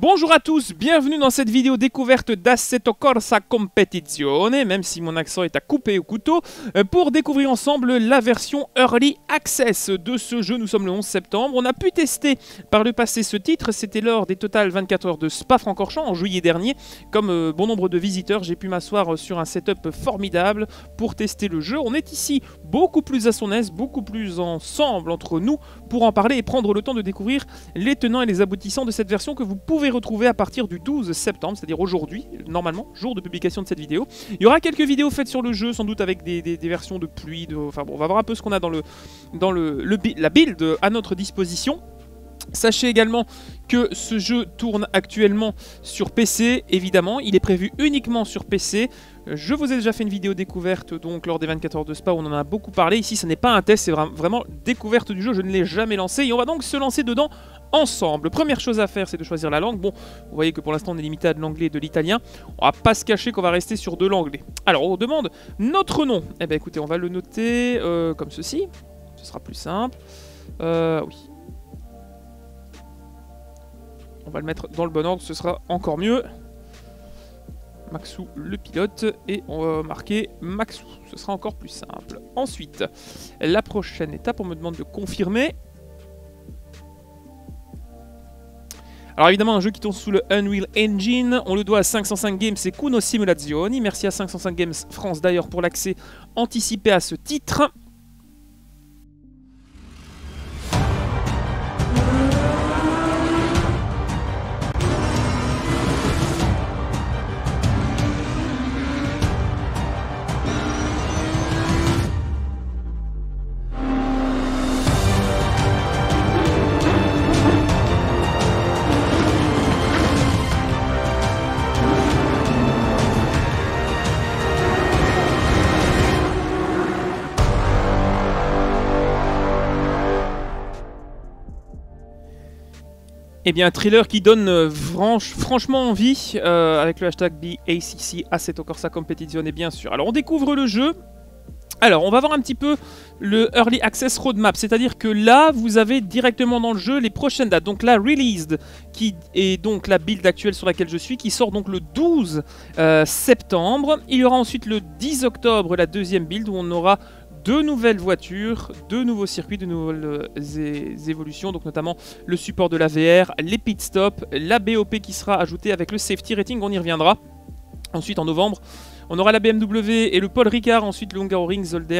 Bonjour à tous, bienvenue dans cette vidéo découverte d'Assetto Corsa Competizione, même si mon accent est à couper au couteau, pour découvrir ensemble la version Early Access de ce jeu. Nous sommes le 11 septembre, on a pu tester par le passé ce titre, c'était lors des Total 24 heures de Spa-Francorchamps en juillet dernier. Comme bon nombre de visiteurs, j'ai pu m'asseoir sur un setup formidable pour tester le jeu. On est ici beaucoup plus à son aise, beaucoup plus ensemble entre nous pour en parler et prendre le temps de découvrir les tenants et les aboutissants de cette version que vous pouvez retrouver à partir du 12 septembre, c'est-à-dire aujourd'hui, normalement, jour de publication de cette vidéo. Il y aura quelques vidéos faites sur le jeu, sans doute avec des versions de pluie, enfin bon, on va voir un peu ce qu'on a dans la build à notre disposition. Sachez également que ce jeu tourne actuellement sur PC, évidemment, il est prévu uniquement sur PC. Je vous ai déjà fait une vidéo découverte donc lors des 24 heures de Spa où on en a beaucoup parlé. Ici, ce n'est pas un test, c'est vraiment découverte du jeu, je ne l'ai jamais lancé et on va donc se lancer dedans ensemble. Première chose à faire, c'est de choisir la langue. Bon, vous voyez que pour l'instant, on est limité à de l'anglais et de l'italien. On va pas se cacher qu'on va rester sur de l'anglais. Alors, on demande notre nom. Eh bien, écoutez, on va le noter comme ceci. Ce sera plus simple. Oui. On va le mettre dans le bon ordre, ce sera encore mieux. Maxou le pilote et on va marquer Maxou, ce sera encore plus simple. Ensuite, la prochaine étape, on me demande de confirmer. Alors évidemment, un jeu qui tourne sous le Unreal Engine, on le doit à 505 Games et Kuno Simulazioni. Merci à 505 Games France d'ailleurs pour l'accès anticipé à ce titre. Eh bien, un thriller qui donne franchement envie, avec le hashtag BACC, Assetto Corsa Competizione, bien sûr. Alors, on découvre le jeu. Alors, on va voir un petit peu le Early Access Roadmap, c'est-à-dire que là, vous avez directement dans le jeu les prochaines dates. Donc la Released, qui est donc la build actuelle sur laquelle je suis, qui sort donc le 12 septembre. Il y aura ensuite le 10 octobre la deuxième build, où on aura deux nouvelles voitures, deux nouveaux circuits, de nouvelles évolutions, donc notamment le support de la VR, les pit stops, la BOP qui sera ajoutée avec le safety rating, on y reviendra. Ensuite en novembre, on aura la BMW et le Paul Ricard, ensuite le Hungaroring, Zolder,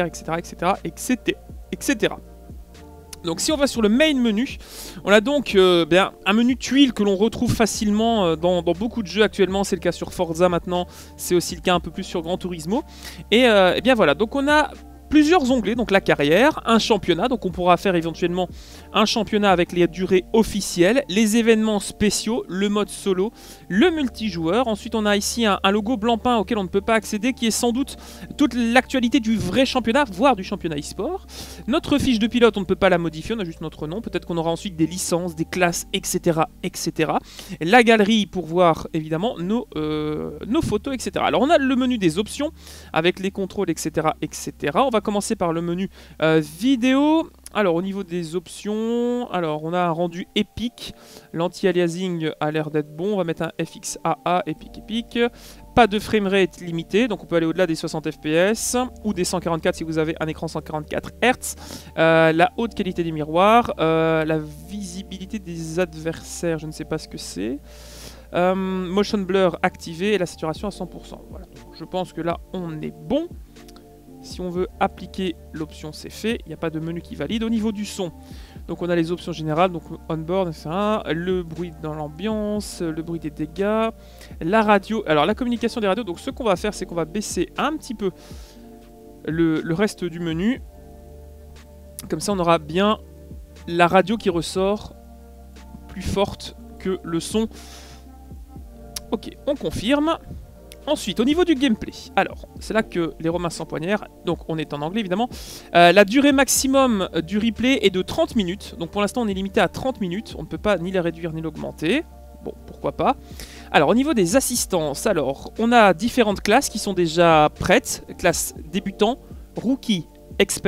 etc. Donc si on va sur le main menu, on a donc un menu tuile que l'on retrouve facilement dans beaucoup de jeux actuellement, c'est le cas sur Forza maintenant, c'est aussi le cas un peu plus sur Gran Turismo. Et bien voilà, donc on a plusieurs onglets, donc la carrière, un championnat, donc on pourra faire éventuellement un championnat avec les durées officielles, les événements spéciaux, le mode solo, le multijoueur. Ensuite on a ici un logo blanc peint auquel on ne peut pas accéder, qui est sans doute toute l'actualité du vrai championnat, voire du championnat e-sport. Notre fiche de pilote, on ne peut pas la modifier, on a juste notre nom, peut-être qu'on aura ensuite des licences, des classes, etc. La galerie pour voir évidemment nos photos, etc. Alors on a le menu des options, avec les contrôles, etc. On va commencer par le menu vidéo. Alors au niveau des options, alors on a un rendu épique, l'anti-aliasing a l'air d'être bon, on va mettre un FXAA épique. Pas de framerate limité, donc on peut aller au-delà des 60 fps ou des 144 si vous avez un écran 144 Hz. La haute qualité des miroirs, la visibilité des adversaires, je ne sais pas ce que c'est. Motion blur activé et la saturation à 100%. Voilà, donc je pense que là on est bon. Si on veut appliquer l'option, c'est fait. Il n'y a pas de menu qui valide. Au niveau du son, donc on a les options générales, donc on-board, etc. Le bruit dans l'ambiance, le bruit des dégâts, la radio. Alors la communication des radios, donc ce qu'on va faire, c'est qu'on va baisser un petit peu le reste du menu. Comme ça, on aura bien la radio qui ressort plus forte que le son. Ok, on confirme. Ensuite, au niveau du gameplay, alors, c'est là que les Romains s'empoignèrent, donc on est en anglais évidemment. La durée maximum du replay est de 30 minutes, donc pour l'instant on est limité à 30 minutes, on ne peut pas ni la réduire ni l'augmenter, bon, pourquoi pas. Alors, au niveau des assistances, alors, on a différentes classes qui sont déjà prêtes, classe débutant, rookie, expert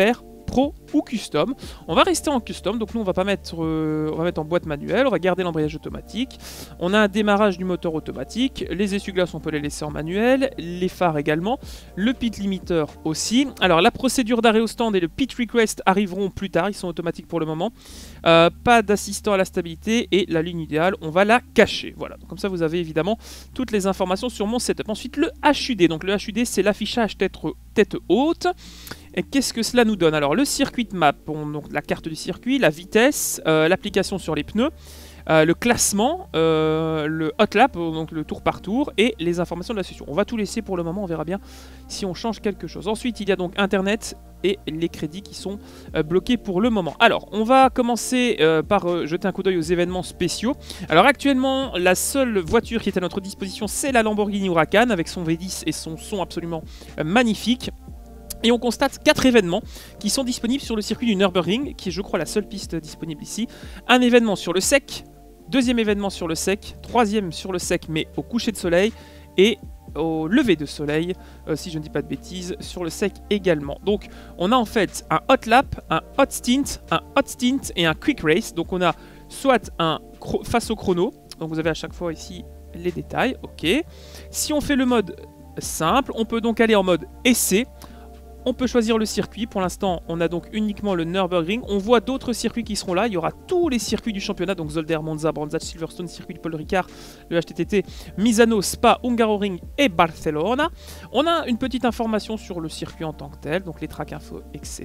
Pro ou Custom. On va rester en Custom, donc nous on va mettre en boîte manuelle, on va garder l'embrayage automatique. On a un démarrage du moteur automatique, les essuie-glaces on peut les laisser en manuel, les phares également, le pit limiter aussi. Alors la procédure d'arrêt au stand et le pit request arriveront plus tard, ils sont automatiques pour le moment. Pas d'assistant à la stabilité et la ligne idéale, on va la cacher. Voilà, donc comme ça vous avez évidemment toutes les informations sur mon setup. Ensuite le HUD, donc le HUD c'est l'affichage tête haute. Et qu'est-ce que cela nous donne? Alors le circuit map, donc la carte du circuit, la vitesse, l'application sur les pneus, le classement, le hot lap, donc le tour par tour, et les informations de la session. On va tout laisser pour le moment, on verra bien si on change quelque chose. Ensuite il y a donc internet et les crédits qui sont bloqués pour le moment. Alors on va commencer par jeter un coup d'œil aux événements spéciaux. Alors actuellement la seule voiture qui est à notre disposition c'est la Lamborghini Huracan avec son V10 et son son absolument magnifique. Et on constate 4 événements qui sont disponibles sur le circuit du Nürburgring, qui est je crois la seule piste disponible ici. Un événement sur le sec, deuxième événement sur le sec, troisième sur le sec mais au coucher de soleil, et au lever de soleil, si je ne dis pas de bêtises, sur le sec également. Donc on a en fait un hot lap, un hot stint et un quick race. Donc on a soit un face au chrono, donc vous avez à chaque fois ici les détails, ok. Si on fait le mode simple, on peut donc aller en mode essai. On peut choisir le circuit, pour l'instant on a donc uniquement le Nürburgring, on voit d'autres circuits qui seront là, il y aura tous les circuits du championnat, donc Zolder, Monza, Brands Hatch, Silverstone, circuit de Paul Ricard, le HTTT, Misano, Spa, Hungaroring et Barcelona. On a une petite information sur le circuit en tant que tel, donc les track info, etc.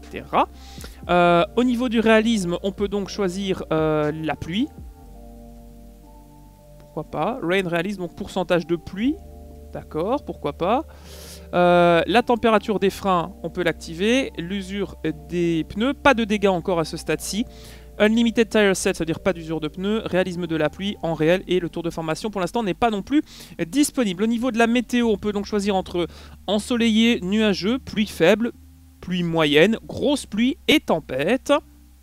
Au niveau du réalisme, on peut donc choisir la pluie, pourquoi pas, Rain réalisme, donc pourcentage de pluie, d'accord, pourquoi pas. La température des freins, on peut l'activer. L'usure des pneus, pas de dégâts encore à ce stade-ci. Unlimited Tire Set, c'est-à-dire pas d'usure de pneus. Réalisme de la pluie en réel et le tour de formation pour l'instant n'est pas non plus disponible. Au niveau de la météo, on peut donc choisir entre ensoleillé, nuageux, pluie faible, pluie moyenne, grosse pluie et tempête.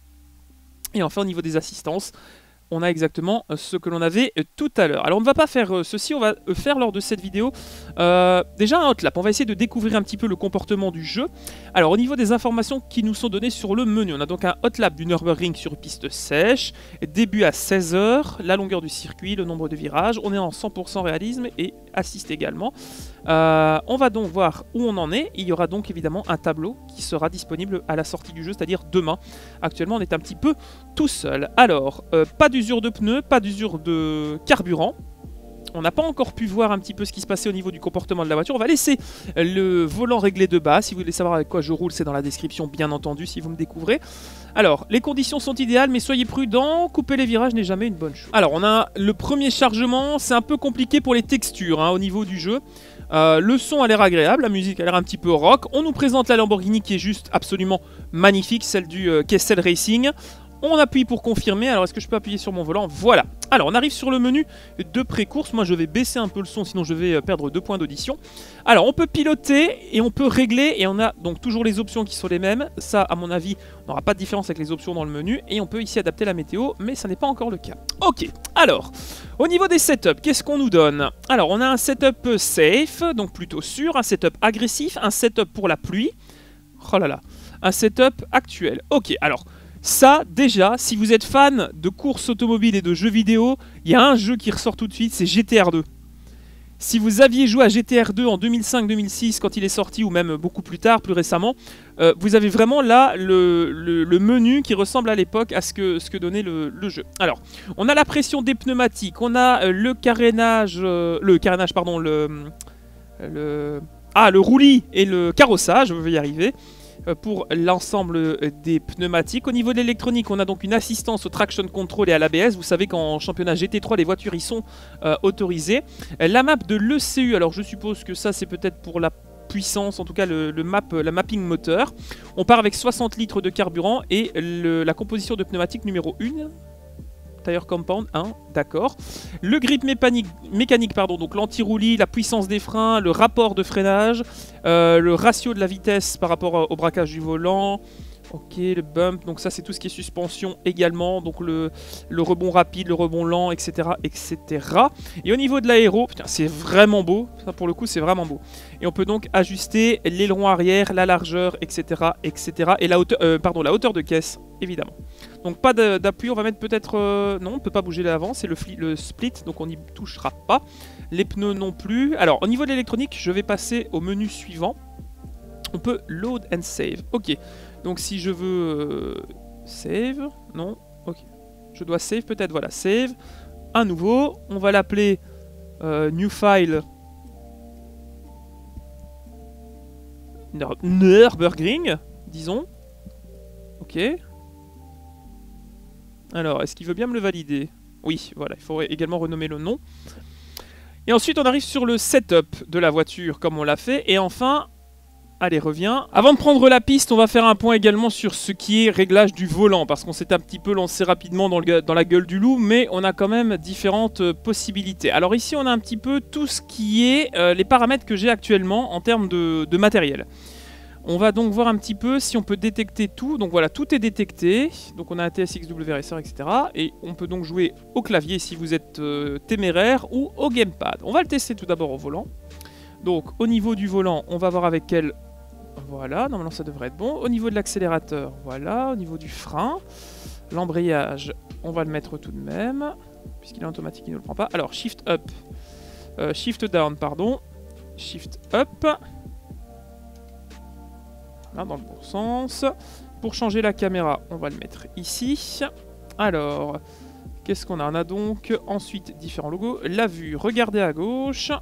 Et enfin au niveau des assistances, on a exactement ce que l'on avait tout à l'heure. Alors on ne va pas faire ceci, on va faire lors de cette vidéo déjà un hot lap. On va essayer de découvrir un petit peu le comportement du jeu. Alors au niveau des informations qui nous sont données sur le menu, on a donc un hot lap du Nürburgring sur piste sèche, début à 16 h, la longueur du circuit, le nombre de virages, on est en 100% réalisme et assist également. On va donc voir où on en est. Il y aura donc évidemment un tableau qui sera disponible à la sortie du jeu, c'est-à-dire demain. Actuellement on est un petit peu tout seul. Alors, pas d'usure de pneus, pas d'usure de carburant. On n'a pas encore pu voir un petit peu ce qui se passait au niveau du comportement de la voiture. On va laisser le volant réglé de bas. Si vous voulez savoir avec quoi je roule, c'est dans la description, bien entendu, si vous me découvrez. Alors, les conditions sont idéales, mais soyez prudents. Couper les virages n'est jamais une bonne chose. Alors, on a le premier chargement. C'est un peu compliqué pour les textures hein, au niveau du jeu. Le son a l'air agréable, la musique a l'air un petit peu rock. On nous présente la Lamborghini qui est juste absolument magnifique, celle du Kessel Racing. On appuie pour confirmer. Alors est-ce que je peux appuyer sur mon volant? Voilà. Alors on arrive sur le menu de pré-course. Moi je vais baisser un peu le son sinon je vais perdre 2 points d'audition. Alors on peut piloter et on peut régler. Et on a donc toujours les options qui sont les mêmes. Ça à mon avis on n'aura pas de différence avec les options dans le menu. Et on peut ici adapter la météo, mais ça n'est pas encore le cas. Ok, alors au niveau des setups, qu'est-ce qu'on nous donne? Alors on a un setup safe, donc plutôt sûr. Un setup agressif, un setup pour la pluie. Oh là là. Un setup actuel. Ok, alors ça, déjà, si vous êtes fan de courses automobiles et de jeux vidéo, il y a un jeu qui ressort tout de suite, c'est GTR 2. Si vous aviez joué à GTR 2 en 2005-2006 quand il est sorti, ou même beaucoup plus tard, plus récemment, vous avez vraiment là le menu qui ressemble à l'époque à ce que donnait le jeu. Alors, on a la pression des pneumatiques, on a le roulis et le carrossage, je vais y arriver. Pour l'ensemble des pneumatiques. Au niveau de l'électronique, on a donc une assistance au traction control et à l'ABS. Vous savez qu'en championnat GT3, les voitures y sont autorisées. La map de l'ECU, alors je suppose que ça c'est peut-être pour la puissance, en tout cas la mapping moteur. On part avec 60 litres de carburant et la composition de pneumatique numéro 1. Tire compound 1, d'accord. Le grip mécanique, pardon, donc l'anti-roulis, la puissance des freins, le rapport de freinage, le ratio de la vitesse par rapport au braquage du volant, Ok, le bump, donc ça c'est tout ce qui est suspension également, donc le rebond rapide, le rebond lent, etc. etc. Et au niveau de l'aéro, putain c'est vraiment beau, ça pour le coup c'est vraiment beau. Et on peut donc ajuster l'aileron arrière, la largeur, etc. etc. et la hauteur, la hauteur de caisse, évidemment. Donc pas d'appui, on va mettre peut-être... non, on ne peut pas bouger l'avant, c'est le split, donc on n'y touchera pas. Les pneus non plus. Alors au niveau de l'électronique, je vais passer au menu suivant. On peut load and save, ok. Donc si je veux save, non, ok. Je dois save peut-être, voilà, save. Un nouveau, on va l'appeler new file Nürburgring, disons. Ok. Alors, est-ce qu'il veut bien me le valider? Oui, voilà, il faudrait également renommer le nom. Et ensuite, on arrive sur le setup de la voiture, comme on l'a fait. Et enfin... Allez, reviens. Avant de prendre la piste, on va faire un point également sur ce qui est réglage du volant, parce qu'on s'est un petit peu lancé rapidement dans la gueule du loup, mais on a quand même différentes possibilités. Alors ici, on a un petit peu tout ce qui est les paramètres que j'ai actuellement en termes de matériel. On va donc voir un petit peu si on peut détecter tout. Donc voilà, tout est détecté. Donc on a un TSX WRSR, etc. Et on peut donc jouer au clavier si vous êtes téméraire ou au gamepad. On va le tester tout d'abord au volant. Donc au niveau du volant, on va voir avec quel... Voilà, normalement ça devrait être bon. Au niveau de l'accélérateur, voilà. Au niveau du frein, l'embrayage, on va le mettre tout de même, puisqu'il est automatique, il ne le prend pas. Alors, shift up, shift down, pardon. Shift up. Là, dans le bon sens. Pour changer la caméra, on va le mettre ici. Alors, qu'est-ce qu'on a? On a donc ensuite différents logos. La vue, regardez à gauche.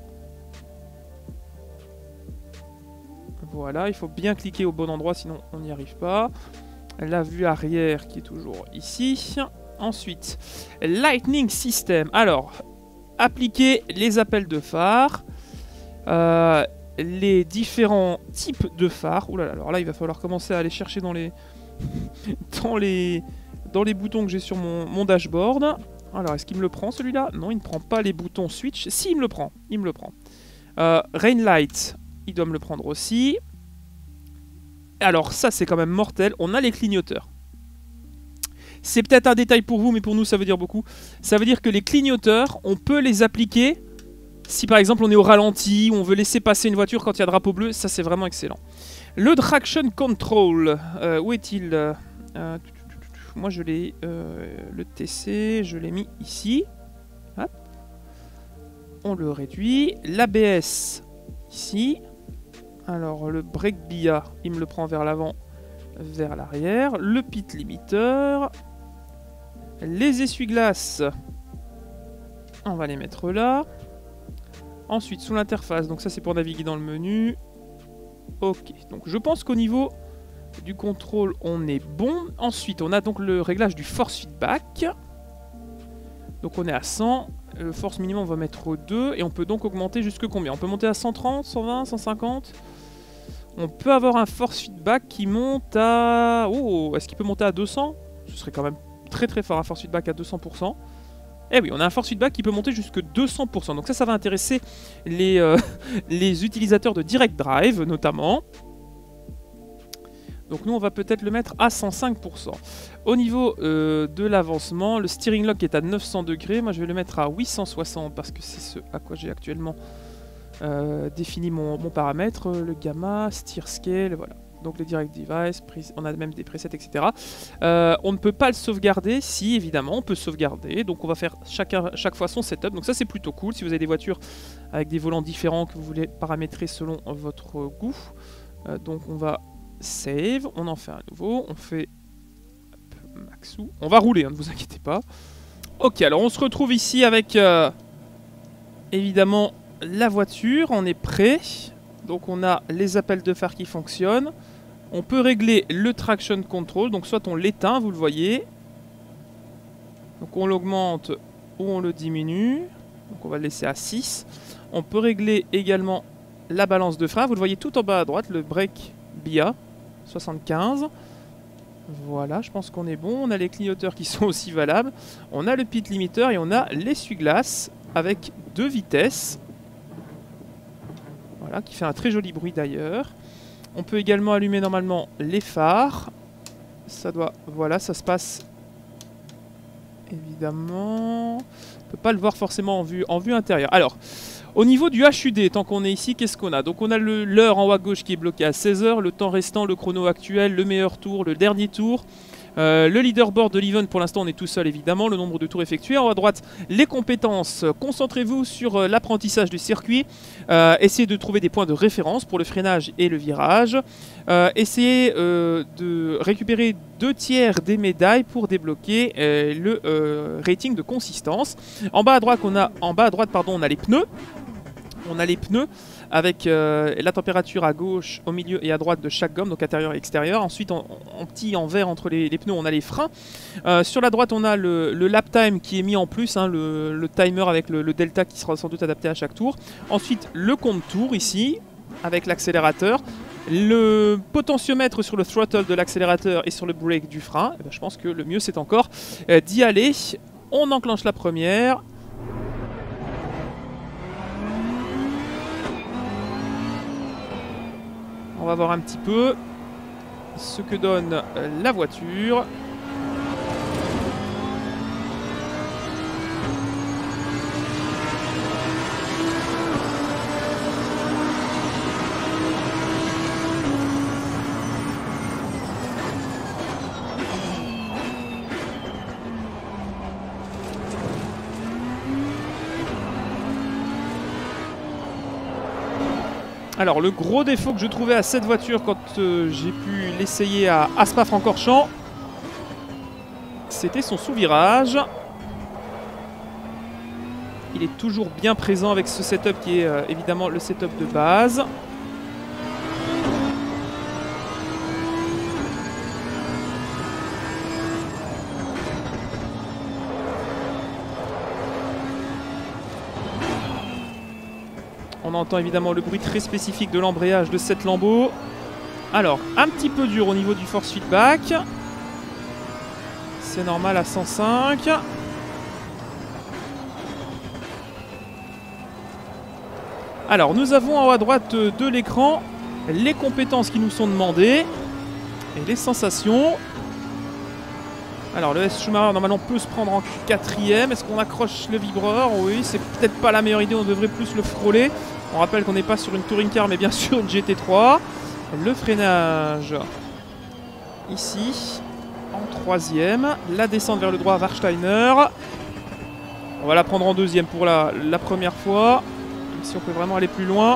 Voilà, il faut bien cliquer au bon endroit, sinon on n'y arrive pas. La vue arrière qui est toujours ici. Ensuite, Lightning System. Alors, appliquer les appels de phare. Les différents types de phares. Ouh là là, alors là, il va falloir commencer à aller chercher dans les, dans les boutons que j'ai sur mon dashboard. Alors, est-ce qu'il me le prend celui-là? Non, il ne prend pas les boutons switch. Si, il me le prend. Il me le prend. Rain Light. Il doit me le prendre aussi. Alors ça c'est quand même mortel. On a les clignoteurs. C'est peut-être un détail pour vous, mais pour nous ça veut dire beaucoup. Ça veut dire que les clignoteurs, on peut les appliquer si par exemple on est au ralenti, ou on veut laisser passer une voiture quand il y a drapeau bleu. Ça c'est vraiment excellent. Le Traction Control, où est-il? Moi je l'ai... le TC, je l'ai mis ici. Hop. On le réduit. L'ABS, ici. Alors le brake BIA, il me le prend vers l'avant, vers l'arrière. Le pit limiter. Les essuie-glaces, on va les mettre là. Ensuite sous l'interface, donc ça c'est pour naviguer dans le menu. Ok, donc je pense qu'au niveau du contrôle on est bon. Ensuite on a donc le réglage du force feedback. Donc on est à 100. Le force minimum on va mettre au 2. Et on peut donc augmenter jusque combien? On peut monter à 130, 120, 150. On peut avoir un force feedback qui monte à... Oh, est-ce qu'il peut monter à 200? Ce serait quand même très très fort un force feedback à 200%. Eh oui, on a un force feedback qui peut monter jusque 200%. Donc ça va intéresser les, les utilisateurs de Direct Drive notamment. Donc nous on va peut-être le mettre à 105%. Au niveau de l'avancement, le steering lock est à 900 degrés. Moi je vais le mettre à 860 parce que c'est ce à quoi j'ai actuellement défini mon paramètre. Le gamma, steer scale, voilà. Donc les direct device, on a même des presets, etc. On ne peut pas le sauvegarder. Si, évidemment, on peut sauvegarder. Donc on va faire chaque fois son setup. Donc ça c'est plutôt cool. Si vous avez des voitures avec des volants différents que vous voulez paramétrer selon votre goût. Donc on va... Save, on en fait un nouveau, on fait maxou, on va rouler, hein, ne vous inquiétez pas. Ok, alors on se retrouve ici avec évidemment la voiture, on est prêt. Donc on a les appels de phare qui fonctionnent. On peut régler le traction control, donc soit on l'éteint, vous le voyez. Donc on l'augmente ou on le diminue. Donc on va le laisser à 6. On peut régler également la balance de frein, vous le voyez tout en bas à droite, le brake BIA. 75. Voilà, je pense qu'on est bon. On a les clignoteurs qui sont aussi valables. On a le pit limiter et on a l'essuie-glace avec 2 vitesses. Voilà, qui fait un très joli bruit d'ailleurs. On peut également allumer normalement les phares. Ça doit... Voilà, ça se passe... Évidemment... On peut pas le voir forcément en vue intérieure. Alors, au niveau du HUD, tant qu'on est ici, qu'est-ce qu'on a? Donc on a l'heure en haut à gauche qui est bloquée à 16 h, le temps restant, le chrono actuel, le meilleur tour, le dernier tour. Le leaderboard de l'event, pour l'instant on est tout seul évidemment, le nombre de tours effectués. En haut à droite, les compétences. Concentrez-vous sur l'apprentissage du circuit. Essayez de trouver des points de référence pour le freinage et le virage. Essayez de récupérer 2 tiers des médailles pour débloquer le rating de consistance. En bas à droite, on a les pneus. On a les pneus avec la température à gauche, au milieu et à droite de chaque gomme, donc intérieur et extérieur. Ensuite, en petit, en vert entre les pneus, on a les freins. Sur la droite, on a le lap time qui est mis en plus, hein, le timer avec le delta qui sera sans doute adapté à chaque tour. Ensuite, le compte tour ici, avec l'accélérateur. Le potentiomètre sur le throttle de l'accélérateur et sur le brake du frein. Et bien, je pense que le mieux, c'est encore d'y aller. On enclenche la première. On va voir un petit peu ce que donne la voiture. Alors le gros défaut que je trouvais à cette voiture quand j'ai pu l'essayer à Spa-Francorchamps, c'était son sous-virage. Il est toujours bien présent avec ce setup qui est évidemment le setup de base. On entend évidemment le bruit très spécifique de l'embrayage de cette Lambo. Alors, un petit peu dur au niveau du force feedback. C'est normal à 105. Alors, nous avons en haut à droite de l'écran les compétences qui nous sont demandées et les sensations. Alors, le S Schumacher, normalement, peut se prendre en 4ème. Est-ce qu'on accroche le vibreur? Oui, c'est peut-être pas la meilleure idée. On devrait plus le frôler. On rappelle qu'on n'est pas sur une touring car, mais bien sûr une GT3. Le freinage, ici, en 3ème. La descente vers le droit, Warsteiner. On va la prendre en 2ème pour la première fois. Si on peut vraiment aller plus loin.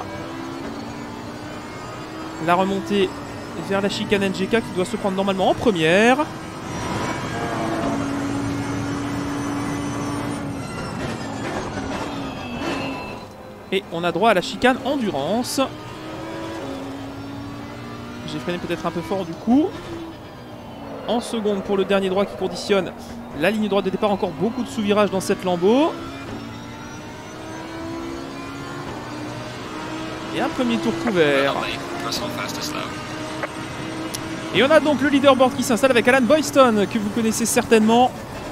La remontée vers la chicane NGK qui doit se prendre normalement en 1ère. Et on a droit à la chicane endurance. J'ai freiné peut-être un peu fort du coup. En seconde pour le dernier droit qui conditionne la ligne droite de départ. Encore beaucoup de sous-virages dans cette Lambo. Et un premier tour couvert. Et on a donc le leaderboard qui s'installe avec Alan Boyston, que vous connaissez certainement.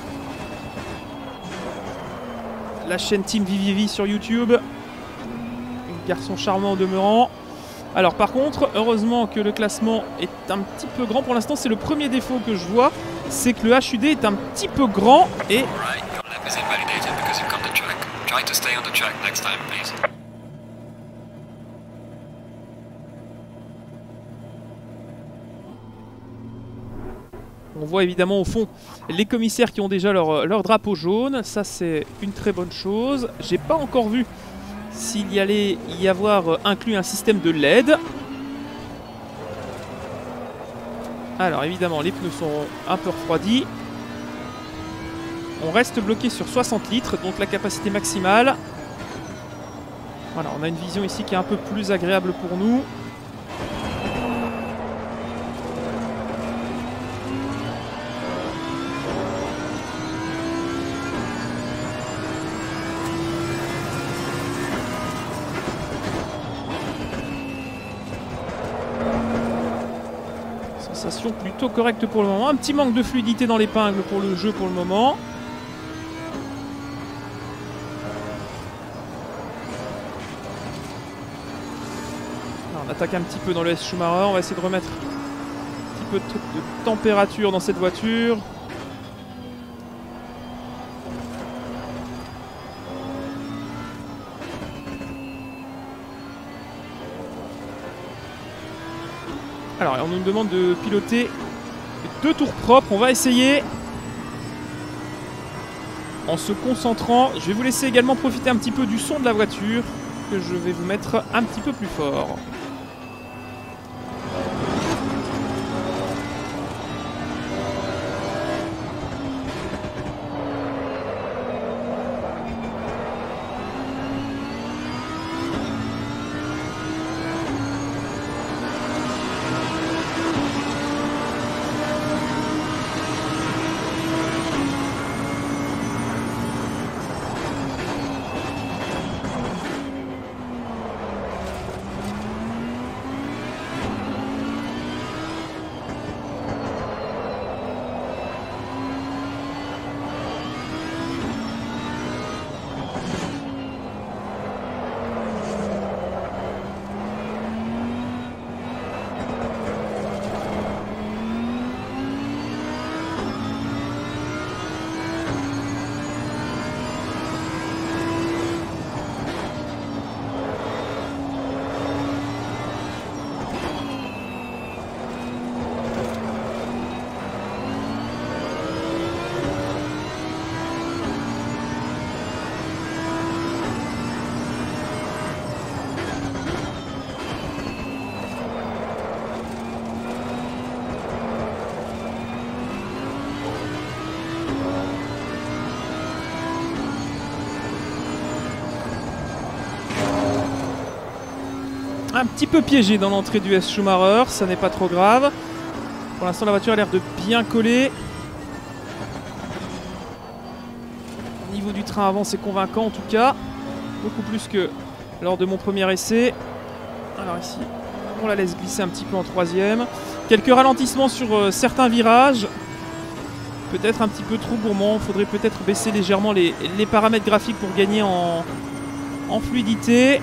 La chaîne Team VVV sur YouTube. Garçon charmant au demeurant. Alors par contre, heureusement que le classement est un petit peu grand. Pour l'instant, c'est le premier défaut que je vois. C'est que le HUD est un petit peu grand et... On voit évidemment au fond les commissaires qui ont déjà leur drapeau jaune. Ça, c'est une très bonne chose. J'ai pas encore vu s'il y allait y avoir inclus un système de LED. Alors évidemment les pneus sont un peu refroidis. On reste bloqué sur 60 litres, donc la capacité maximale. Voilà, on a une vision ici qui est un peu plus agréable pour nous. Sensation plutôt correcte pour le moment. Un petit manque de fluidité dans l'épingle pour le jeu pour le moment. On attaque un petit peu dans le S Schumacher. On va essayer de remettre un petit peu de température dans cette voiture. Alors, on nous demande de piloter 2 tours propres. On va essayer. En se concentrant, je vais vous laisser également profiter un petit peu du son de la voiture que je vais vous mettre un petit peu plus fort. Un petit peu piégé dans l'entrée du S Schumacher, ça n'est pas trop grave. Pour l'instant, la voiture a l'air de bien coller. Au niveau du train avant, c'est convaincant en tout cas. Beaucoup plus que lors de mon premier essai. Alors ici, on la laisse glisser un petit peu en 3e. Quelques ralentissements sur certains virages. Peut-être un petit peu trop gourmand. Il faudrait peut-être baisser légèrement les paramètres graphiques pour gagner en fluidité.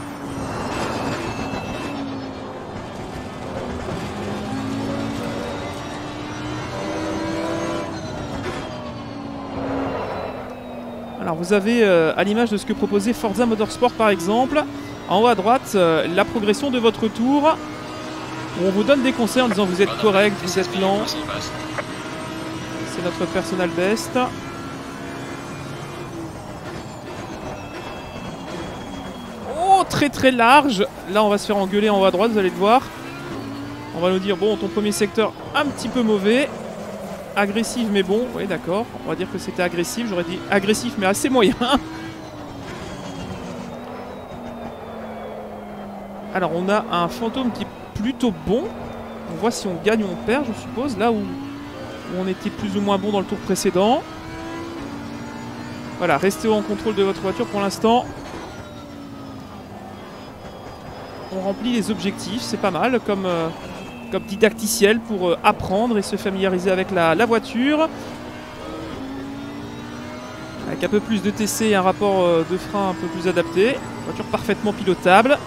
Alors vous avez, à l'image de ce que proposait Forza Motorsport par exemple, en haut à droite, la progression de votre tour, où on vous donne des conseils en disant vous êtes correct, vous êtes lent. C'est notre personal best. Oh, très très large. Là on va se faire engueuler en haut à droite, vous allez le voir. On va nous dire, bon, ton premier secteur un petit peu mauvais. Agressif mais bon, oui d'accord, on va dire que c'était agressif, j'aurais dit agressif mais assez moyen. Alors on a un fantôme qui est plutôt bon, on voit si on gagne ou on perd je suppose, là où on était plus ou moins bon dans le tour précédent. Voilà, restez en contrôle de votre voiture pour l'instant. On remplit les objectifs, c'est pas mal comme didacticiel pour apprendre et se familiariser avec la voiture. Avec un peu plus de TC et un rapport de frein un peu plus adapté. Voiture parfaitement pilotable.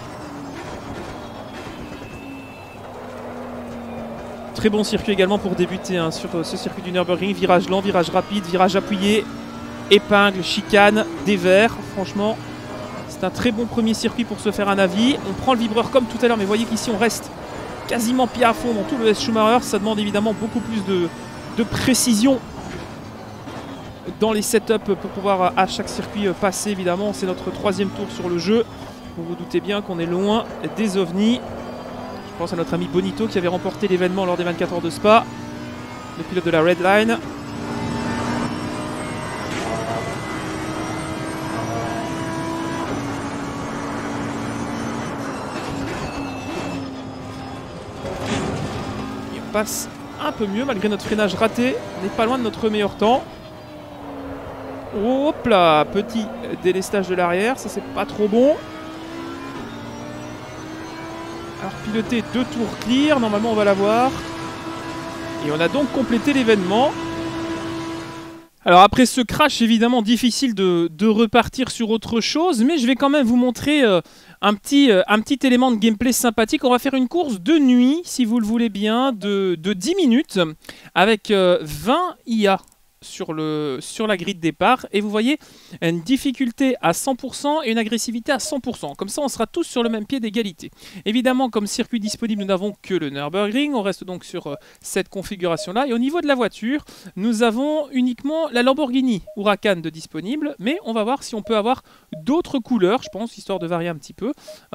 Très bon circuit également pour débuter hein, sur ce circuit du Nürburgring. Virage lent, virage rapide, virage appuyé, épingle, chicane, dévers. Franchement, c'est un très bon premier circuit pour se faire un avis. On prend le vibreur comme tout à l'heure, mais voyez qu'ici on reste quasiment pied à fond dans tout le S Schumacher. Ça demande évidemment beaucoup plus de précision dans les setups pour pouvoir à chaque circuit passer. Évidemment, c'est notre 3e tour sur le jeu. Vous vous doutez bien qu'on est loin des ovnis. Je pense à notre ami Bonito qui avait remporté l'événement lors des 24 heures de Spa. Le pilote de la Red Line. Passe un peu mieux malgré notre freinage raté. On n'est pas loin de notre meilleur temps. Hop là, petit délestage de l'arrière, ça c'est pas trop bon. Alors piloter 2 tours clear, normalement on va l'avoir. Et on a donc complété l'événement. Alors après ce crash, évidemment difficile de repartir sur autre chose, mais je vais quand même vous montrer un petit élément de gameplay sympathique. On va faire une course de nuit, si vous le voulez bien, de 10 minutes, avec 20 IA sur la grille de départ. Et vous voyez, une difficulté à 100% et une agressivité à 100%. Comme ça, on sera tous sur le même pied d'égalité. Évidemment, comme circuit disponible, nous n'avons que le Nürburgring. On reste donc sur cette configuration-là. Et au niveau de la voiture, nous avons uniquement la Lamborghini Huracan de disponible. Mais on va voir si on peut avoir d'autres couleurs, je pense, histoire de varier un petit peu.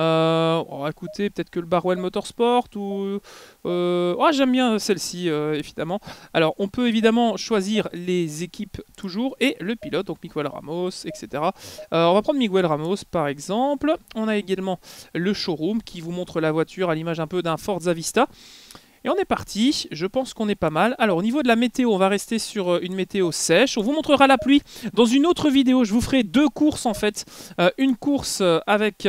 On va écouter peut-être que le Barwell Motorsport ou... oh, j'aime bien celle-ci, évidemment. Alors, on peut évidemment choisir les équipes toujours et le pilote, donc Miguel Ramos, etc. On va prendre Miguel Ramos par exemple. On a également le showroom qui vous montre la voiture à l'image un peu d'un Forza Vista. Et on est parti, je pense qu'on est pas mal. Alors au niveau de la météo, on va rester sur une météo sèche. On vous montrera la pluie dans une autre vidéo. Je vous ferai deux courses en fait. Une course avec...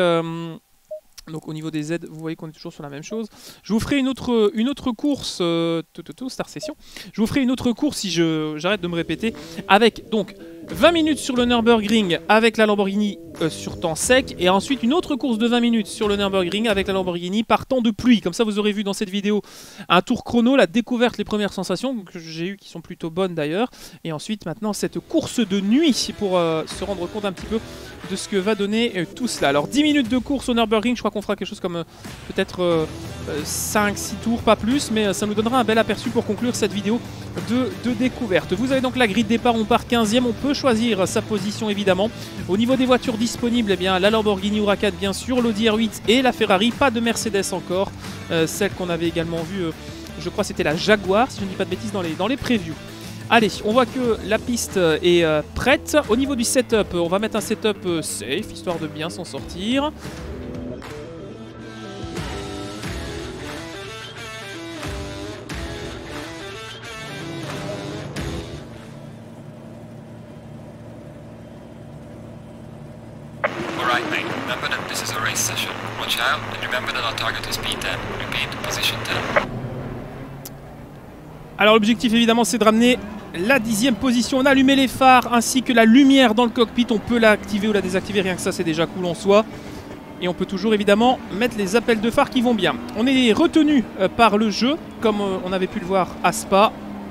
donc au niveau des aides, vous voyez qu'on est toujours sur la même chose. Je vous ferai une autre course, Star Session. Je vous ferai une autre course si j'arrête de me répéter. Avec donc 20 minutes sur le Nürburgring avec la Lamborghini sur temps sec. Et ensuite une autre course de 20 minutes sur le Nürburgring avec la Lamborghini par temps de pluie. Comme ça vous aurez vu dans cette vidéo un tour chrono, la découverte, les premières sensations que j'ai eues qui sont plutôt bonnes d'ailleurs. Et ensuite maintenant cette course de nuit pour se rendre compte un petit peu de ce que va donner tout cela. Alors 10 minutes de course au Nürburgring, je crois qu'on fera quelque chose comme peut-être 5-6 tours, pas plus, mais ça nous donnera un bel aperçu pour conclure cette vidéo de découverte. Vous avez donc la grille de départ, on part 15e, on peut choisir sa position évidemment. Au niveau des voitures disponibles, eh bien, la Lamborghini Huracan bien sûr, l'Audi R8 et la Ferrari, pas de Mercedes encore, celle qu'on avait également vue, je crois c'était la Jaguar, si je ne dis pas de bêtises, dans les previews. Allez, on voit que la piste est prête. Au niveau du setup, on va mettre un setup safe, histoire de bien s'en sortir. Alright mate, remember that this is a race session. Watch out and remember that our target is P10. Repeat, position 10. Alors l'objectif évidemment c'est de ramener la 10e position. On a allumé les phares ainsi que la lumière dans le cockpit. On peut l'activer ou la désactiver, rien que ça c'est déjà cool en soi. Et on peut toujours évidemment mettre les appels de phare qui vont bien. On est retenu par le jeu comme on avait pu le voir à Spa.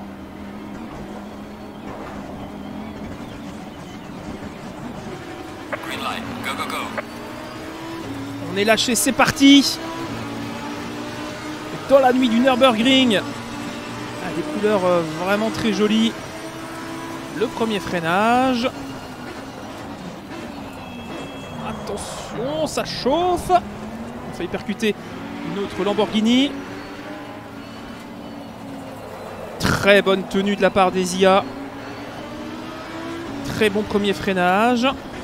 Green light, go go go. On est lâché, c'est parti. Dans la nuit du Nürburgring. Des couleurs vraiment très jolies. Le premier freinage. Attention, ça chauffe. On a failli percuter une autre Lamborghini. Très bonne tenue de la part des IA. Très bon premier freinage.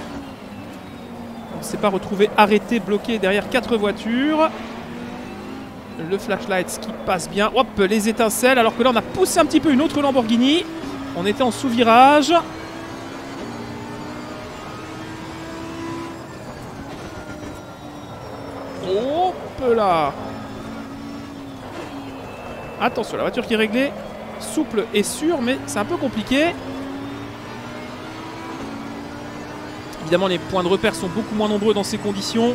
On ne s'est pas retrouvé arrêté, bloqué derrière 4 voitures. Le flashlight qui passe bien. Hop, les étincelles. Alors que là, on a poussé un petit peu une autre Lamborghini. On était en sous-virage. Hop là. Attention, la voiture qui est réglée. Souple et sûre, mais c'est un peu compliqué. Évidemment, les points de repère sont beaucoup moins nombreux dans ces conditions.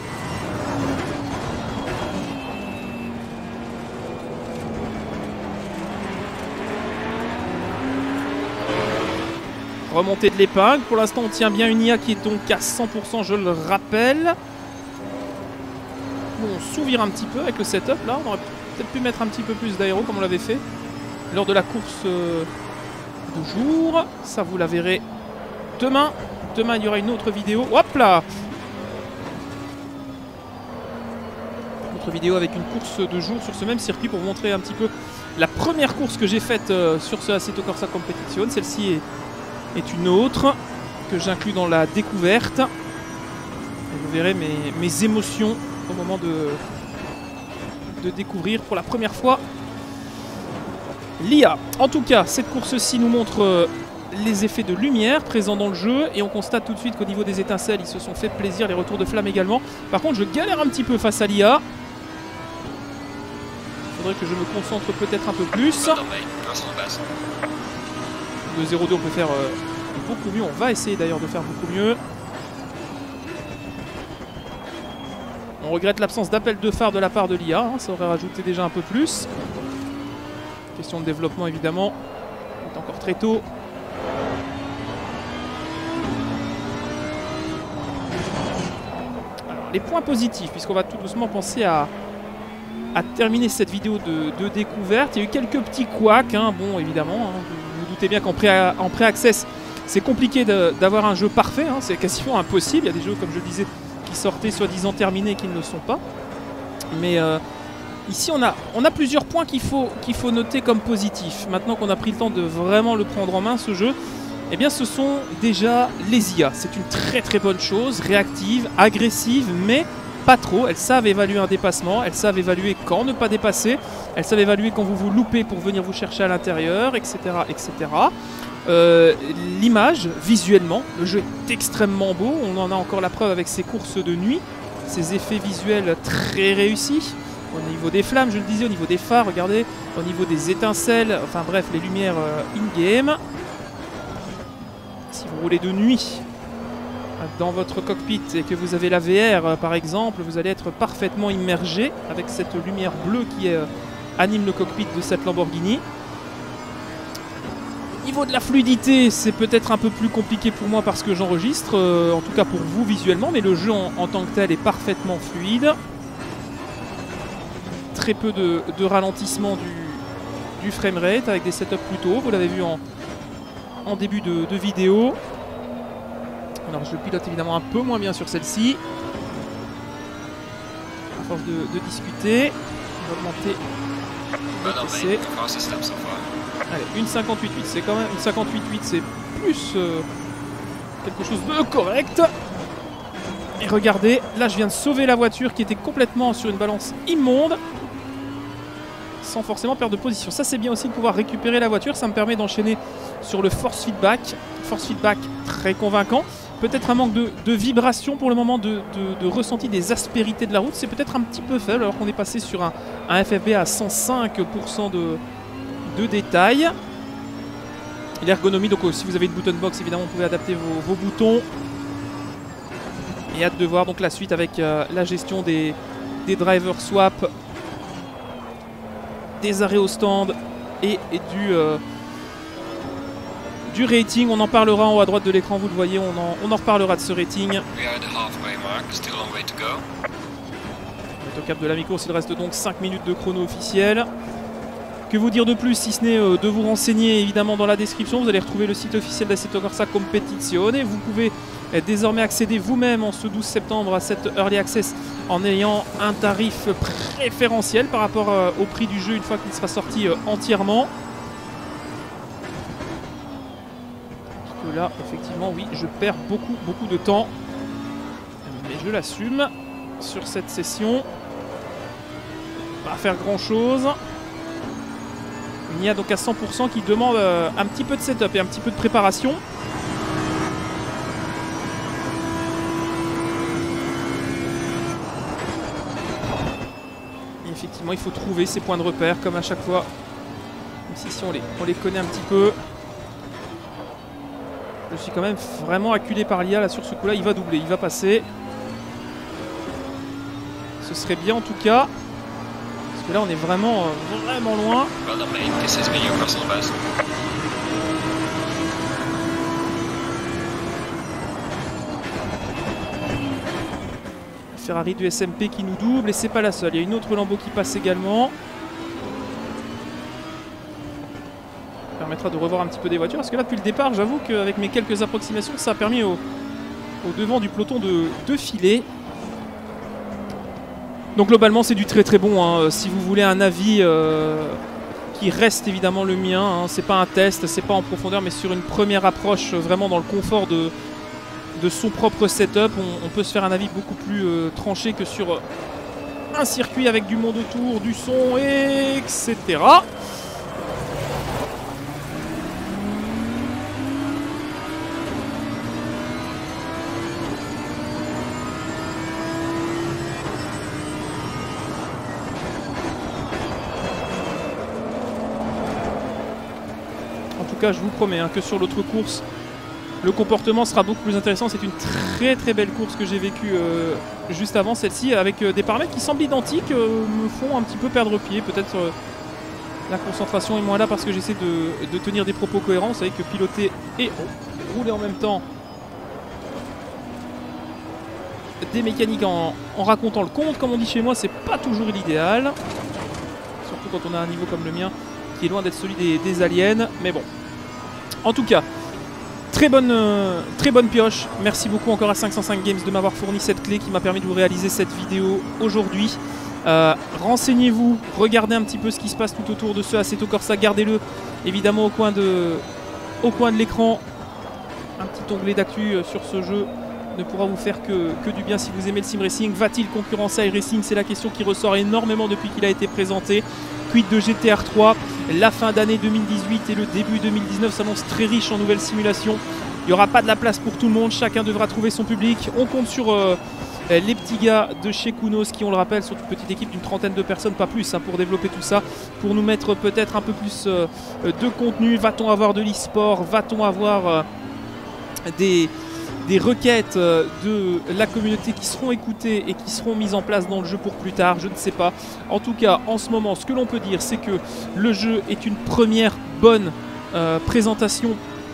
Remontée de l'épingle. Pour l'instant, on tient bien une IA qui est donc à 100%, je le rappelle. Bon, on s'ouvre un petit peu avec le setup. Là, on aurait peut-être pu mettre un petit peu plus d'aéro comme on l'avait fait lors de la course de jour. Ça, vous la verrez demain. Demain, il y aura une autre vidéo. Hop là! Autre vidéo avec une course de jour sur ce même circuit pour vous montrer un petit peu la première course que j'ai faite sur ce Assetto Corsa Competizione. Celle-ci est une autre que j'inclus dans la découverte. Et vous verrez mes émotions au moment de découvrir pour la première fois l'IA. En tout cas, cette course-ci nous montre les effets de lumière présents dans le jeu et on constate tout de suite qu'au niveau des étincelles, ils se sont fait plaisir, les retours de flammes également. Par contre, je galère un petit peu face à l'IA. Il faudrait que je me concentre peut-être un peu plus. De 0-2 on peut faire beaucoup mieux, on va essayer d'ailleurs de faire beaucoup mieux. On regrette l'absence d'appel de phare de la part de l'IA, hein, ça aurait rajouté déjà un peu plus. Question de développement évidemment, c'est encore très tôt. Alors les points positifs, puisqu'on va tout doucement penser à terminer cette vidéo de découverte. Il y a eu quelques petits couacs, hein. Bon évidemment, hein, vous vous doutez bien qu'en pré-access c'est compliqué d'avoir un jeu parfait, hein. C'est quasiment impossible. Il y a des jeux comme je le disais qui sortaient soi-disant terminés et qui ne le sont pas. Mais ici on a plusieurs points qu'il faut noter comme positifs. Maintenant qu'on a pris le temps de vraiment le prendre en main ce jeu, eh bien ce sont déjà les IA. C'est une très très bonne chose, réactive, agressive, mais pas trop. Elles savent évaluer un dépassement, elles savent évaluer quand ne pas dépasser, elles savent évaluer quand vous vous loupez pour venir vous chercher à l'intérieur, etc. etc. L'image, visuellement, le jeu est extrêmement beau. On en a encore la preuve avec ses courses de nuit, ces effets visuels très réussis. Au niveau des flammes, je le disais, au niveau des phares, regardez, au niveau des étincelles, enfin bref, les lumières in-game. Si vous roulez de nuit dans votre cockpit et que vous avez la VR par exemple, vous allez être parfaitement immergé avec cette lumière bleue qui anime le cockpit de cette Lamborghini. Niveau de la fluidité, c'est peut-être un peu plus compliqué pour moi parce que j'enregistre, en tout cas pour vous visuellement, mais le jeu en tant que tel est parfaitement fluide. Très peu de ralentissement du framerate avec des setups plus tôt, vous l'avez vu en début de vidéo. Alors je pilote évidemment un peu moins bien sur celle-ci. À force de discuter, on va augmenter le PC. Allez, une 58.8, c'est quand même une 58.8, c'est plus quelque chose de correct. Et regardez, là je viens de sauver la voiture qui était complètement sur une balance immonde, sans forcément perdre de position. Ça c'est bien aussi de pouvoir récupérer la voiture, ça me permet d'enchaîner sur le force feedback. Force feedback très convaincant. Peut-être un manque de vibration pour le moment, de ressenti des aspérités de la route. C'est peut-être un petit peu faible alors qu'on est passé sur un FFB à 105% de détail. L'ergonomie, donc si vous avez une button box, évidemment, vous pouvez adapter vos boutons. Et hâte de voir donc la suite avec la gestion des driver swap, des arrêts au stand et du rating. On en parlera en haut à droite de l'écran, vous le voyez, on en reparlera de ce rating. Au cap de la mi-course, il reste donc 5 minutes de chrono officiel. Que vous dire de plus si ce n'est de vous renseigner évidemment dans la description. Vous allez retrouver le site officiel d'Assetto Corsa Competizione. Vous pouvez désormais accéder vous-même en ce 12 septembre à cette Early Access en ayant un tarif préférentiel par rapport au prix du jeu une fois qu'il sera sorti entièrement. Parce que là, effectivement, oui, je perds beaucoup de temps. Mais je l'assume sur cette session. Pas faire grand-chose. Il y a donc à 100% qui demande un petit peu de setup et un petit peu de préparation. Et effectivement, il faut trouver ces points de repère comme à chaque fois. Même si on les connaît un petit peu. Je suis quand même vraiment acculé par l'IA là sur ce coup-là. Il va doubler, il va passer. Ce serait bien en tout cas. Parce que là on est vraiment loin. Ferrari du SMP qui nous double et c'est pas la seule. Il y a une autre Lambo qui passe également. Ça permettra de revoir un petit peu des voitures. Parce que là depuis le départ, j'avoue qu'avec mes quelques approximations, ça a permis au devant du peloton de filer. Donc globalement c'est du très très bon, hein. Si vous voulez un avis qui reste évidemment le mien, hein. C'est pas un test, c'est pas en profondeur, mais sur une première approche vraiment dans le confort de son propre setup, on peut se faire un avis beaucoup plus tranché que sur un circuit avec du monde autour, du son, etc. tout cas, je vous promets que sur l'autre course, le comportement sera beaucoup plus intéressant. C'est une très très belle course que j'ai vécue juste avant celle-ci, avec des paramètres qui semblent identiques, me font un petit peu perdre pied. Peut-être la concentration est moins là parce que j'essaie de tenir des propos cohérents. Vous savez que piloter et rouler en même temps des mécaniques en racontant le compte, comme on dit chez moi, c'est pas toujours l'idéal. Surtout quand on a un niveau comme le mien qui est loin d'être celui des aliens. Mais bon, en tout cas, très bonne pioche. Merci beaucoup encore à 505 Games de m'avoir fourni cette clé qui m'a permis de vous réaliser cette vidéo aujourd'hui. Renseignez-vous, regardez un petit peu ce qui se passe tout autour de ce Assetto Corsa. Gardez-le évidemment au coin de l'écran. Un petit onglet d'actu sur ce jeu ne pourra vous faire que du bien si vous aimez le sim racing. Va-t-il concurrencer iRacing? C'est la question qui ressort énormément depuis qu'il a été présenté. Quid de GTR 3? La fin d'année 2018 et le début 2019 s'annoncent très riches en nouvelles simulations. Il n'y aura pas de la place pour tout le monde, chacun devra trouver son public. On compte sur les petits gars de chez Kunos qui, on le rappelle, sont une petite équipe d'une trentaine de personnes, pas plus, pour développer tout ça, pour nous mettre peut-être un peu plus de contenu. Va-t-on avoir de l'e-sport? Va-t-on avoir des requêtes de la communauté qui seront écoutées et qui seront mises en place dans le jeu pour plus tard? Je ne sais pas. En tout cas, en ce moment, ce que l'on peut dire, c'est que le jeu est une première bonne présentation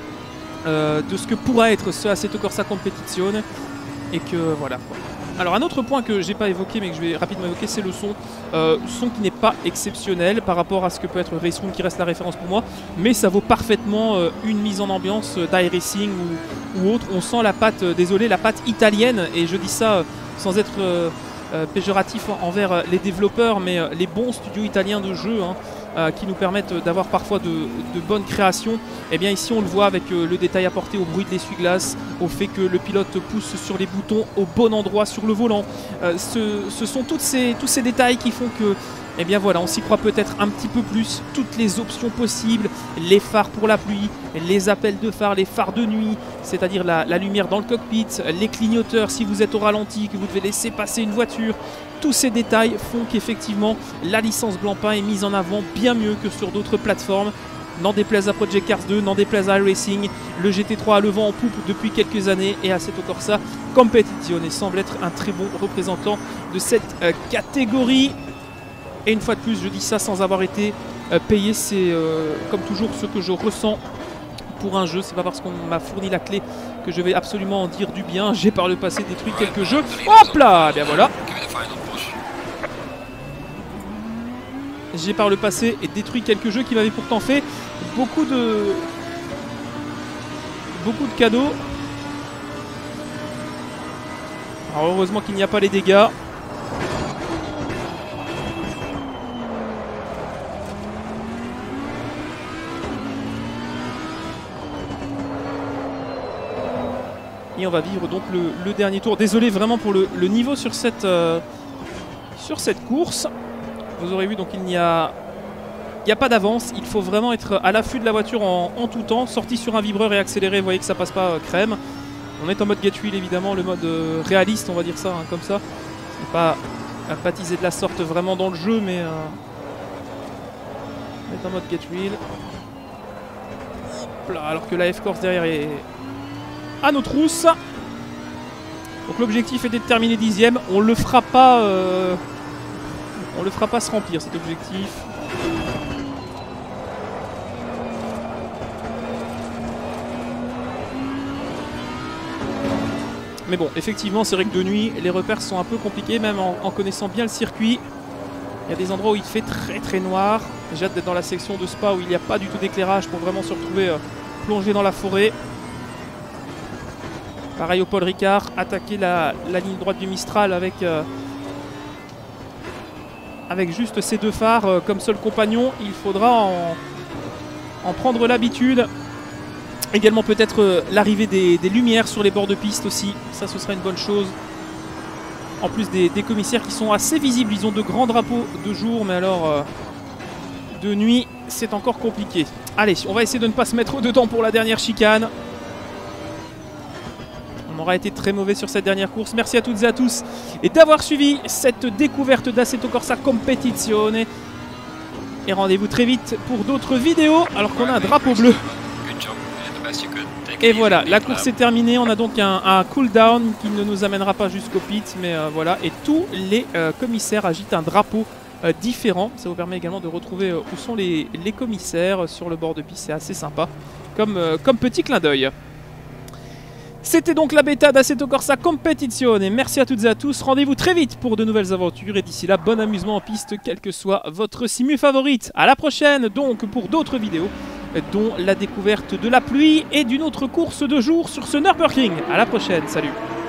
de ce que pourra être ce Assetto Corsa Competizione. Et que voilà. Alors un autre point que j'ai pas évoqué mais que je vais rapidement évoquer, c'est le son. Son qui n'est pas exceptionnel par rapport à ce que peut être Race Room qui reste la référence pour moi, mais ça vaut parfaitement une mise en ambiance d'iRacing ou autre. On sent la patte, désolé, la patte italienne, et je dis ça sans être péjoratif envers les développeurs, mais les bons studios italiens de jeux qui nous permettent d'avoir parfois de bonnes créations. Et bien ici on le voit avec le détail apporté au bruit de l'essuie-glace, au fait que le pilote pousse sur les boutons au bon endroit sur le volant. Ce sont tous ces détails qui font que, eh bien voilà, on s'y croit peut-être un petit peu plus. Toutes les options possibles, les phares pour la pluie, les appels de phares, les phares de nuit, c'est-à-dire la lumière dans le cockpit, les clignoteurs si vous êtes au ralenti, que vous devez laisser passer une voiture. Tous ces détails font qu'effectivement la licence Blancpain est mise en avant bien mieux que sur d'autres plateformes. N'en déplaise à Project Cars 2, n'en déplaise à iRacing, le GT3 a le vent en poupe depuis quelques années, et Assetto Corsa Competizione semble être un très bon représentant de cette catégorie. Et une fois de plus, je dis ça sans avoir été payé, c'est comme toujours ce que je ressens pour un jeu. C'est pas parce qu'on m'a fourni la clé que je vais absolument en dire du bien. J'ai par le passé détruit quelques jeux. Hop là, bien voilà. J'ai par le passé détruit quelques jeux qui m'avaient pourtant fait beaucoup de cadeaux. Alors heureusement qu'il n'y a pas les dégâts. Et on va vivre donc le dernier tour. Désolé vraiment pour le niveau sur cette course. Vous aurez vu, donc il n'y a pas d'avance. Il faut vraiment être à l'affût de la voiture en tout temps. Sorti sur un vibreur et accéléré, vous voyez que ça passe pas crème. On est en mode Get Wheel évidemment, le mode réaliste, on va dire ça, comme ça. C'est pas baptisé de la sorte vraiment dans le jeu, mais on est en mode Get Wheel. Hop là, alors que la F-Corse derrière est à nos trousses. Donc l'objectif est d'être terminé 10e. On le fera pas se remplir, cet objectif. Mais bon, effectivement, c'est vrai que de nuit, les repères sont un peu compliqués, même en connaissant bien le circuit. Il y a des endroits où il fait très très noir. J'ai hâte d'être dans la section de Spa où il n'y a pas du tout d'éclairage pour vraiment se retrouver plongé dans la forêt. Pareil au Paul Ricard, attaquer la ligne droite du Mistral avec juste ces deux phares comme seul compagnon. Il faudra en prendre l'habitude. Également peut-être l'arrivée des lumières sur les bords de piste aussi. Ça, ce sera une bonne chose. En plus des commissaires qui sont assez visibles. Ils ont de grands drapeaux de jour, mais alors de nuit, c'est encore compliqué. Allez, on va essayer de ne pas se mettre dedans pour la dernière chicane. On aura été très mauvais sur cette dernière course. Merci à toutes et à tous et d'avoir suivi cette découverte d'Assetto Corsa Competizione. Et rendez-vous très vite pour d'autres vidéos alors qu'on a un drapeau bleu. Otherwise, you could take Et it easy voilà, in la pit course lap. est terminée. On a donc un cooldown qui ne nous amènera pas jusqu'au pit, mais voilà. Et tous les commissaires agitent un drapeau différent. Ça vous permet également de retrouver où sont les commissaires sur le bord de piste. C'est assez sympa comme petit clin d'œil. C'était donc la bêta d'Assetto Corsa Competizione. Merci à toutes et à tous. Rendez-vous très vite pour de nouvelles aventures. Et d'ici là, bon amusement en piste, quelle que soit votre simu favorite. À la prochaine donc pour d'autres vidéos, dont la découverte de la pluie et d'une autre course de jour sur ce Nürburgring. À la prochaine, salut.